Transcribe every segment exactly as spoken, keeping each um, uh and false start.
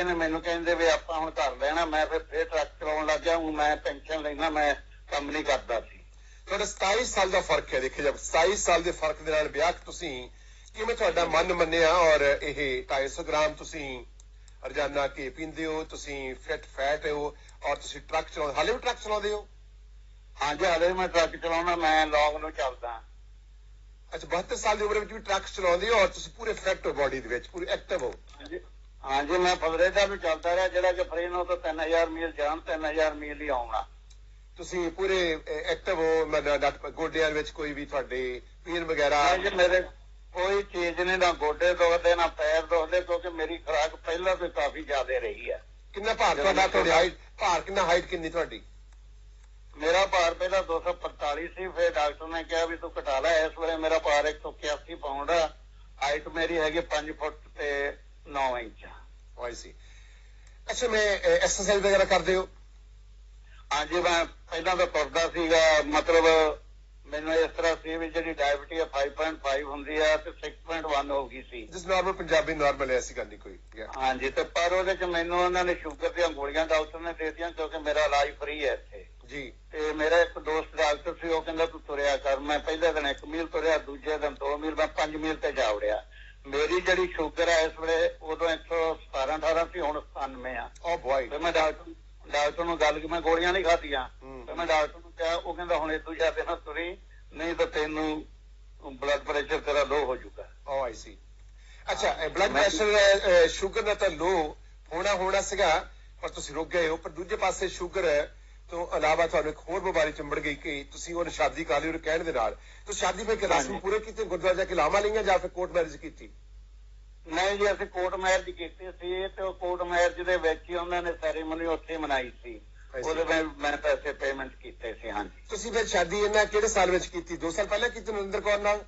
गए ने मैनू कहंदे वे आपां हुण घर लेना मैं फिर फिर ट्रक चलाउण लग गया हूँ मैं पेंशन लेना मैं काम नहीं करदा सी। ਤੁਹਾਡਾ सताई साल का फर्क है देखिए जब सताई साल के फर्क ਦੇ ਨਾਲ ਵਿਆਹ ਤੁਸੀਂ ਕਿਵੇਂ ਤੁਹਾਡਾ ਮਨ ਮੰਨਿਆ ਔਰ ਇਹ ढाई सौ ग्राम ਤੁਸੀਂ ਰੋਜ਼ਾਨਾ ਘੀ ਪੀਂਦੇ ਹੋ ਤੁਸੀਂ ਫਿਟ ਫੈਟ ਹੋ ਔਰ ਤੁਸੀਂ ਟਰੱਕ ਚਲਾਉਂਦੇ ਹਾਲੇ ਵੀ ਟਰੱਕ ਚਲਾਉਂਦੇ ਹੋ? हाँ जी हाले मैं ट्रक चलाउणा मैं लॉन्ग नूं चलदा। अच्छा बहत्तर साल की उम्र में भी ट्रक चलाਉਂਦੇ हो और ਤੁਸੀਂ ਪੂਰੇ ਫਿਟ ਹੋ ਬੋਡੀ ਦੇ ਵਿੱਚ ਪੂਰੇ ਐਕਟਿਵ ਹੋ? हाँ जी मैं फलरेटा भी चलता रहा ਜਿਹੜਾ ਕਿ ਫਰੇਨੋ ਤੋਂ तीन हज़ार मील ਜਾਣ तीन हज़ार मील ਹੀ ਆਉਣਾ। ਤੁਸੀਂ ਪੂਰੇ ਐਕਟਿਵ ਹੋ ਮਤਲਬ ਗੋਡਿਆਂ ਵਿੱਚ ਕੋਈ ਵੀ ਤੁਹਾਡੇ ਪੀਰ ਵਗੈਰਾ? ਜੀ ਮੇਰੇ ਕੋਈ ਚੀਜ਼ ਨਹੀਂ ਨਾ ਗੋਡੇ ਦੁਖਦੇ ਨਾ ਪੈਰ ਦੁਖਦੇ ਕਿਉਂਕਿ ਮੇਰੀ ਖੁਰਾਕ ਪਹਿਲਾਂ ਤੋਂ ਕਾਫੀ ਜ਼ਿਆਦਾ ਰਹੀ ਹੈ। ਕਿੰਨਾ ਭਾਰ ਤੁਹਾਡਾ? ਤੁਹਾਡੀ ਹਾਈਟ ਭਾਰ ਕਿੰਨਾ ਹਾਈਟ ਕਿੰਨੀ ਤੁਹਾਡੀ? ਮੇਰਾ ਭਾਰ ਪਹਿਲਾਂ दो सौ पैंतालीस ਸੀ ਫਿਰ ਡਾਕਟਰ ਨੇ ਕਿਹਾ ਵੀ ਤੂੰ ਘਟਾ ਲੈ ਇਸ ਵੇਲੇ ਮੇਰਾ ਭਾਰ एक सौ इक्यासी ਪਾਉਂਡ ਆ ਹਾਈਟ ਮੇਰੀ ਹੈਗੀ पाँच फुट ਤੇ नौ इंच। आई सी। अच्छा मैं एक्सरसाइज वगैरह करते हो? हाँ जी मैं ਪਹਿਲਾਂ ਤਾਂ ਤੁਰਦਾ ਸੀਗਾ ਮਤਲਬ ਮੈਨੂੰ ਇਸ ਤਰ੍ਹਾਂ ਸੀ ਵੀ ਜਿਹੜੀ ਡਾਇਬੀਟੀ ਹੈ पाँच पॉइंट पाँच ਹੁੰਦੀ ਆ ਤੇ छह पॉइंट एक ਹੋ ਗਈ ਸੀ ਜਿਸ ਨਾਰਮਲ ਪੰਜਾਬੀ ਨਾਰਮਲ ਐਸੀ ਗੱਲ ਨਹੀਂ ਕੋਈ। ਹਾਂ ਜੀ ਤੇ ਪਰ ਉਹਦੇ ਚ ਮੈਨੂੰ ਉਹਨਾਂ ਨੇ ਸ਼ੂਗਰ ਦੀਆਂ ਗੋਲੀਆਂ ਡਾਕਟਰ ਨੇ ਦੇ ਦਿੱਤੀਆਂ ਕਿਉਂਕਿ ਮੇਰਾ ਇਲਾਜ ਫ੍ਰੀ ਹੈ ਇੱਥੇ ਜੀ। ਤੇ ਮੇਰਾ ਇੱਕ ਦੋਸਤ ਡਾਕਟਰ ਸੀ ਉਹ ਕਹਿੰਦਾ ਤੂੰ ਤੁਰਿਆ ਕਰ ਮੈਂ ਪਹਿਲੇ ਦਿਨ ਇੱਕ ਮੀਲ ਤੁਰਿਆ ਦੂਜੇ ਦਿਨ ਦੋ ਮੀਲ ਮੈਂ ਪੰਜ ਮੀਲ ਤੇ ਜਾ ਵੜਿਆ। ਮੇਰੀ ਜਿਹੜੀ ਸ਼ੂਗਰ ਹੈ ਇਸ ਵੇਲੇ ਉਦੋਂ एक सौ सतारह अठारह ਸੀ ਹੁਣ सतानवे ਆ। ਓ ਬॉय ਤੇ ਮੈਂ ਡਾਕਟਰ ਡਾਕਟਰ ਨੂੰ ਗੱਲ ਕਿ ਮੈਂ ਗੋਲੀਆਂ ਨਹੀਂ ਖਾਧੀਆਂ ਤੇ ਮੈਂ ਡਾਕਟਰ ਨੂੰ ਕਿਹਾ ਉਹ ਕਹਿੰਦਾ ਹੁਣ ਇਦੋਂ ਜ਼ਿਆਦਾ ਨਾ ਤੁਰੀ ਨਹੀਂ ਤਾਂ ਤੈਨੂੰ ਬਲੱਡ ਪ੍ਰੈਸ਼ਰ ਤੇਰਾ ਲੋ ਹੋ ਜਾਊਗਾ। ਓ ਆਈ ਸੀ। ਅੱਛਾ ਬਲੱਡ ਪ੍ਰੈਸ਼ਰ ਸ਼ੂਗਰ ਦਾ ਤਾਂ ਲੋ ਹੋਣਾ ਹੋਣਾ ਸੀਗਾ ਪਰ ਤੁਸੀਂ ਰੁਕ ਗਏ ਹੋ ਪਰ ਦੂਜੇ ਪਾਸੇ ਸ਼ੂਗਰ ਤੋਂ ਇਲਾਵਾ ਤੁਹਾਨੂੰ ਇੱਕ ਹੋਰ ਬਿਮਾਰੀ ਚੰਬੜ ਗਈ ਕਿ ਤੁਸੀਂ ਉਹ ਸ਼ਾਦੀ ਕਰ ਲਈ ਉਹ ਕਹਿਣ ਦੇ ਨਾਲ ਤੁਸੀਂ ਸ਼ਾਦੀ ਵਿੱਚ ਰਸਮ ਪੂਰੇ ਕੀਤੇ ਗੁਰਦੁਆਰੇ ਜਾ ਕੇ ਲਾਵਾਂ ਲਈਆਂ ਜਾਂ ਫਿਰ ਕੋਰਟ ਮੈਰਿਜ ਕੀਤੀ? ਨਹੀਂ ਜੀ ਅਸੀਂ ਕੋਰਟ ਮੈਰਿਜ ਕੀਤੀ ਸੀ ਤੇ ਉਹ ਕੋਰਟ ਮੈਰਿਜ ਦੇ ਵਿੱਚ ਹੀ ਉਹਨਾਂ ਨੇ ਸੈਰੀਮਨੀ ਉੱਥੇ ਮਨਾਈ ਸੀ ਉਹਦੇ ਵਿੱਚ ਮੈਂ ਪੈਸੇ ਪੇਮੈਂਟ ਕੀਤੇ ਸੀ। ਹਾਂਜੀ। ਤੁਸੀਂ ਫਿਰ ਸ਼ਾਦੀ ਇਹਨਾਂ ਕਿਹੜੇ ਸਾਲ ਵਿੱਚ ਕੀਤੀ? ਦੋ ਸਾਲ ਪਹਿਲਾਂ ਕੀਤੀ ਨਰਿੰਦਰ ਕੌਰ ਨਾਲ?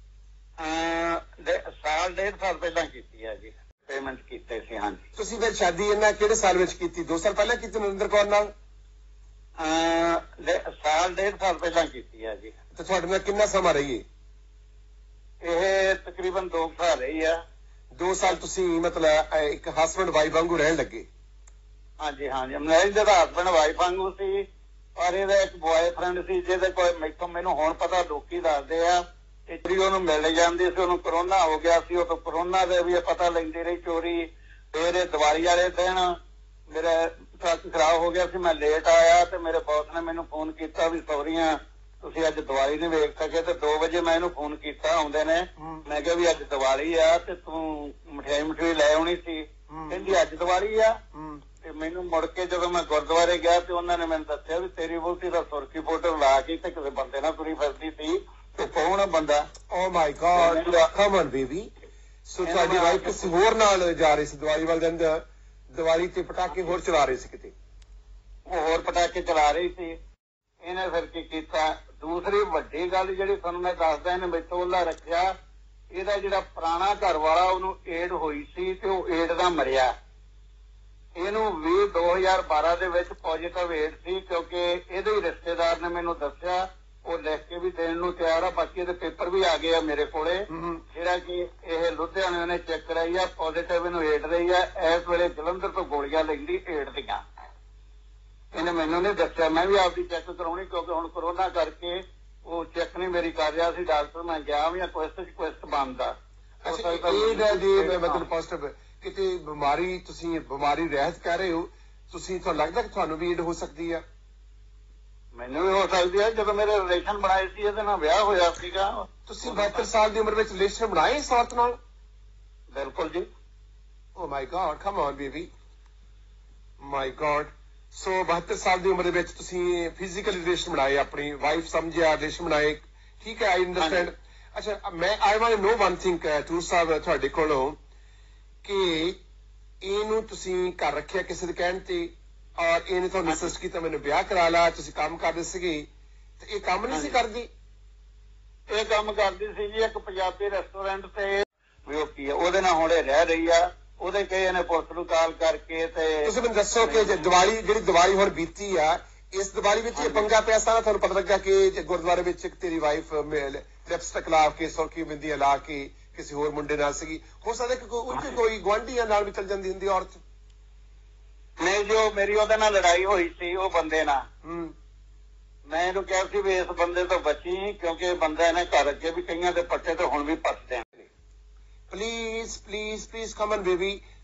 ਸਾਲ ਡੇਢ ਸਾਲ ਪਹਿਲਾਂ ਕੀਤੀ ਹੈ ਜੀ ਪੇਮੈਂਟ ਕੀਤੇ ਸੀ। ਹਾਂਜੀ। ਤੁਸੀਂ ਫਿਰ ਸ਼ਾਦੀ ਇਹਨਾਂ ਕਿਹੜੇ ਸਾਲ ਵਿੱਚ ਕੀਤੀ? ਦੋ ਸਾਲ ਪਹਿਲਾਂ ਕੀਤੀ ਨਰਿੰਦਰ ਕੌਰ ਨਾਲ? ਸਾਲ ਡੇਢ ਸਾਲ ਪਹਿਲਾਂ ਕੀਤੀ ਹੈ ਜੀ। ਤੇ ਤੁਹਾਡੇ ਨਾਲ ਕਿੰਨਾ ਸਮਾਂ ਰਹੀ? ਇਹ ਤਕਰੀਬਨ ਦੋ ਸਾਲ ਰਹੀ ਆ। ਦੋ ਸਾਲ ਤੁਸੀਂ ਮਤਲਬ ਇੱਕ ਹਸਬੈਂਡ ਵਾਈਫ ਵਾਂਗੂ ਰਹਿਣ ਲੱਗੇ? ਹਾਂਜੀ ਹਾਂਜੀ ਮੈਰਿਜ ਦਾ ਹਸਬੈਂਡ ਵਾਈਫ ਵਾਂਗੂ ਸੀ ਪਰ ਇਹਦਾ ਇੱਕ ਬॉयਫ੍ਰੈਂਡ ਸੀ ਜਿਹਦੇ ਕੋਲ ਮੈਥੋਂ ਮੈਨੂੰ ਹੁਣ ਪਤਾ ਲੋਕੀ ਦੱਸਦੇ ਆ ਕਿ ਜਿਹੜੀ ਉਹਨੂੰ ਮਿਲ ਜਾਂਦੀ ਸੀ ਉਹਨੂੰ ਕਰੋਨਾ ਹੋ ਗਿਆ ਸੀ ਉਹ ਤੋਂ ਕਰੋਨਾ ਦੇ ਵੀ ਪਤਾ ਲੈਂਦੀ ਰਹੀ ਚੋਰੀ। ਫਿਰ ਇਹ ਦੀਵਾਲੀ ਵਾਲੇ ਦਿਨ ਮੇਰਾ ਟਰੱਕ ਖਰਾਬ ਹੋ ਗਿਆ ਸੀ ਮੈਂ ਲੇਟ ਆਇਆ ਤੇ ਮੇਰੇ ਬੌਸ ਨੇ ਮੈਨੂੰ ਫੋਨ ਕੀਤਾ ਵੀ ਸੌਰੀਆਂ ਤੁਸੀਂ ਅੱਜ ਦੀਵਾਲੀ ਨਹੀਂ ਵੇਖ ਸਕੇ ਤੇ ਦੋ ਵਜੇ ਮੈਂ ਇਹਨੂੰ ਫੋਨ ਕੀਤਾ ਆਉਂਦੇ ਨੇ ਮੈਂ ਕਿਹਾ ਵੀ ਅੱਜ ਦੀਵਾਲੀ ਆ ਤੇ ਤੂੰ ਮਠਿਆਈ ਮਠਿਆਈ ਲੈ ਆਉਣੀ ਸੀ ਕਹਿੰਦੀ ਅੱਜ ਦੀਵਾਲੀ ਆ। ਤੇ ਮੈਨੂੰ ਮੁੜ ਕੇ ਜਦੋਂ ਮੈਂ ਗੁਰਦੁਆਰੇ ਗਿਆ ਤੇ ਉਹਨਾਂ ਨੇ ਮੈਨੂੰ ਦੱਸਿਆ ਵੀ ਤੇਰੀ ਵਹੁਟੀ ਦਾ ਸੁਰਖੀ ਫੋਟੋ ਲਾ ਕੇ ਤੇ ਕਿਸੇ ਬੰਦੇ ਨਾਲ ਤੁਰੀ ਫਿਰਦੀ ਸੀ ਤੇ ਕੌਣ ਆ ਬੰਦਾ? Oh my god come on baby. So ਤੁਹਾਡੀ ਵਾਈਫ ਕਿਸੇ ਹੋਰ ਨਾਲ ਜਾ ਰਹੀ ਸੀ ਦੀਵਾਲੀ ਵਾਲੇ ਦਿਨ ਦੀਵਾਲੀ ਤੇ ਪਟਾਕੇ ਹੋਰ ਚਲਾ ਰਹੇ ਸੀ ਕਿਤੇ? ਉਹ ਹੋਰ ਪਟਾਕੇ ਚਲਾ ਰਹੀ ਸੀ। ਇਹਨੇ ਫਿਰ ਕੀ ਕੀਤਾ ਦੂਸਰੀ ਵੱਡੀ ਗੱਲ ਜਿਹੜੀ ਤੁਹਾਨੂੰ ਮੈਂ ਦੱਸਦਾ ਇਹਨੇ ਮੈਥੋਂ ਉਹਲਾ ਰੱਖਿਆ ਇਹਦਾ ਜਿਹੜਾ ਪੁਰਾਣਾ ਘਰ ਵਾਲਾ ਉਹਨੂੰ ਏਡ ਹੋਈ ਸੀ ਤੇ ਉਹ ਏਡ ਦਾ ਮਰਿਆ। ਇਹਨੂੰ ਵੀ ਦੋ ਹਜ਼ਾਰ ਬਾਰਾਂ ਦੇ ਵਿੱਚ ਪੋਜ਼ਿਟਿਵ ਏਡ ਸੀ ਕਿਉਂਕਿ ਇਹਦੇ ਹੀ ਰਿਸ਼ਤੇਦਾਰ ਨੇ ਮੈਨੂੰ ਦੱਸਿਆ ਉਹ ਲਿਖ ਕੇ ਵੀ ਦੇਣ ਨੂੰ ਤਿਆਰ ਆ ਬਾਕੀ ਇਹਦੇ ਪੇਪਰ ਵੀ ਆ ਗਏ ਆ ਮੇਰੇ ਕੋਲੇ ਜਿਹੜਾ ਕਿ ਇਹ ਲੁਧਿਆਣੇ ਨੇ ਚੈੱਕ ਕਰਾਈ ਆ ਪੋਜ਼ਿਟਿਵ ਇਹਨੂੰ ਏਡ ਰਹੀ ਆ ਇਸ ਵੇਲੇ ਜਲੰਧਰ ਤੋਂ ਗੋਲੀਆਂ ਲੈਂਦੀ ਏਡ ਦੀਆਂ। ਇਹਨੇ ਮੈਨੂੰ ਨਹੀਂ ਦੱਸਿਆ ਮੈਂ ਵੀ ਆਪਦੀ ਚੈੱਕ ਕਰਾਉਣੀ ਕਿਉਂਕਿ ਹੁਣ ਕਰੋਨਾ ਕਰਕੇ ਉਹ ਚੈੱਕ ਨਹੀਂ ਮੇਰੀ ਕਰ ਰਿਹਾ ਸੀ ਡਾਕਟਰ ਮੈਂ ਗਿਆ ਵੀ ਕੁਐਸਟ ਚ ਕੁਐਸਟ ਬੰਦਾ। ਮਤਲਬ ਪੋਜ਼ਿਟਿਵ ਕਿਤੇ ਬਿਮਾਰੀ ਤੁਸੀਂ ਬਿਮਾਰੀ ਰਹਿਤ ਕਹਿ ਰਹੇ ਹੋ ਤੁਸੀਂ ਤੁਹਾਨੂੰ ਲੱਗਦਾ ਕਿ ਤੁਹਾਨੂੰ ਵੀ ਏਡ ਹੋ ਸਕਦੀ ਆ? ਮੈਨੂੰ ਵੀ ਹੋ ਸਕਦੀ ਹੈ ਜਦੋਂ ਮੇਰੇ ਰਿਲੇਸ਼ਨ ਬਣਾਏ ਸੀ ਇਹਦੇ ਨਾਲ ਵਿਆਹ ਹੋਇਆ ਸੀਗਾ। ਤੁਸੀਂ ਬਹੱਤਰ ਸਾਲ ਦੀ ਉਮਰ ਵਿੱਚ ਰਿਲੇਸ਼ਨ ਬਣਾਏ ਇਸ ਔਰਤ ਨਾਲ? ਬਿਲਕੁਲ ਜੀ। Oh my god come on baby my god. So ਬਹੱਤਰ ਸਾਲ ਦੀ ਉਮਰ ਦੇ ਵਿੱਚ ਤੁਸੀਂ ਫਿਜ਼ੀਕਲ ਰਿਲੇਸ਼ਨ ਬਣਾਏ ਆਪਣੀ ਵਾਈਫ ਸਮਝਿਆ ਰਿਲੇਸ਼ਨ ਬਣਾਏ ਠੀਕ ਹੈ ਆਈ ਅੰਡਰਸਟੈਂਡ। ਅੱਛਾ ਮੈਂ I want no one thing to ਸਾਹਿਬ ਤੁਹਾਡੇ ਕੋਲੋਂ ਕਿ ਇਹਨੂੰ ਤੁਸੀਂ ਘਰ ਰੱਖਿਆ ਕਿਸੇ ਦੇ ਕਹਿਣ ਤੇ ਔਰ ਇਹਨੇ ਤੁਹਾਨੂੰ ਅਸਿਸਟ ਕੀਤਾ ਮੈਨੂੰ ਵਿਆਹ ਕਰਾ ਲਾ ਤੁਸੀਂ ਕੰਮ ਕਰਦੇ ਸੀਗੇ ਤੇ ਇਹ ਕੰਮ ਨਹੀਂ ਸੀ ਕਰਦੀ? ਇਹ ਕੰਮ ਕਰਦੀ ਸੀ ਜੀ ਇੱਕ ਪੰਜਾਬੀ ਰੈਸਟੋਰੈਂਟ ਤੇ ਵੀ ਉਹ ਕੀ ਉਹਦੇ ਨਾਲ ਹੁਣੇ ਰਹਿ ਰਹੀ ਆ ਉਹਦੇ ਕਹੇ ਨੇ ਪੁਲਿਸ ਨੂੰ ਕਾਲ ਕਰਕੇ ਤੇ ਤੁਸੀਂ ਮੈਨੂੰ ਦੱਸੋ ਕਿ ਦੀਵਾਲੀ ਜਿਹੜੀ ਦੀਵਾਲੀ ਹੁਣ ਬੀਤੀ ਆ ਇਸ ਦੀਵਾਲੀ ਵਿੱਚ ਇਹ ਪੰਗਾ ਪਿਆ ਸਾਰਾ ਤੁਹਾਨੂੰ ਪਤਾ ਲੱਗਾ ਕਿ ਗੁਰਦੁਆਰੇ ਵਿੱਚ ਤੇਰੀ ਵਾਈਫ ਲਿਪਸਟਿਕ ਲਾ ਕੇ ਸੁਰਖੀ ਬਿੰਦੀਆਂ ਲਾ ਕੇ ਕਿਸੇ ਹੋਰ ਮੁੰਡੇ ਨਾਲ ਸੀਗੀ ਹੋ ਸਕਦਾ ਕਿ ਕੋਈ ਕੋਈ ਗੁਆਂਢੀਆਂ ਨਾਲ ਵੀ ਚੱਲ ਜਾਂਦੀ ਹੁੰਦੀ ਔਰਤ? ਨਹੀਂ ਜੋ ਮੇਰੀ ਉਹਦੇ ਨਾਲ ਲੜਾਈ ਹੋਈ ਸੀ ਉਹ ਬੰਦੇ ਨਾਲ ਹੂੰ ਮੈਂ ਇਹਨੂੰ ਕਿਹਾ ਸੀ ਵੀ ਇਸ ਬੰਦੇ ਤੋਂ ਬਚੀ ਕਿਉਂਕਿ ਇਹ ਬੰਦਾ ਇਹਨੇ ਘਰ ਅੱਗੇ ਵੀ ਕਈਆਂ ਦੇ ਪੱਟੇ ਤੇ ਹੁਣ ਵੀ ਪੱਟਦੇ ਆ। Please, please, please come on, baby.